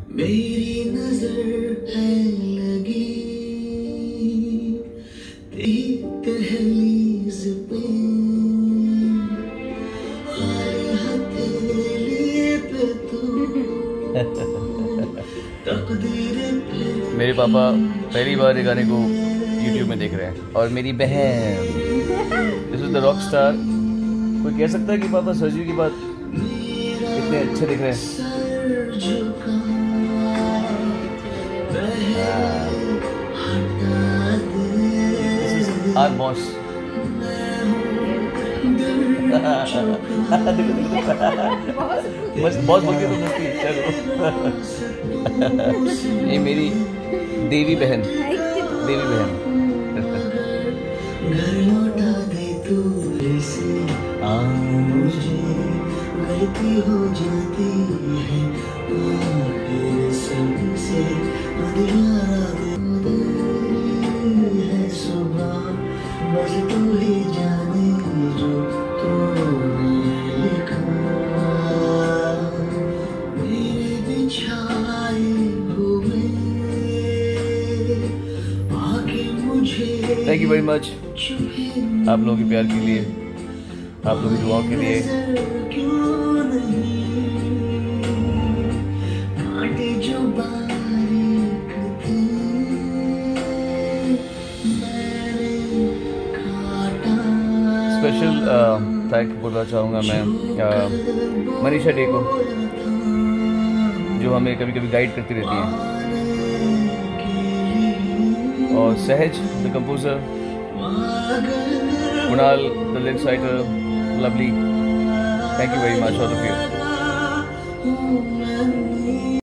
मेरी नजर है लगी तेरी दहलीज पे, खाली हथेली पे तू तकदीर पे। मेरे पापा पहली बार ये गाने को YouTube में देख रहे हैं और मेरी बहन, this is the rock star. कोई कह सकता है कि पापा सर्जरी के बाद इतने अच्छे दिख रहे हैं? This is our boss. बस बॉस बोल के तो मस्ती। चलो ये मेरी देवी बहन, देवी बहन। घर लौटा दे तू से, मुझे गलती हो जाती है आखिर सबसे, अंधियारा है सुबह, बस तू ही जाने जो तूने लिखा मेरे बिछाए हुए आके मुझे। थैंक यू वेरी मच आप लोगों के प्यार के लिए, आप लोगों की दुआओं के लिए। स्पेशल थैंक बोलना चाहूँगा मैं मनीषा डे को, जो हमें कभी कभी गाइड करती रहती है, और Sahaj the composer, Kunal the lyrics writer, lovely. Thank you very much all of you.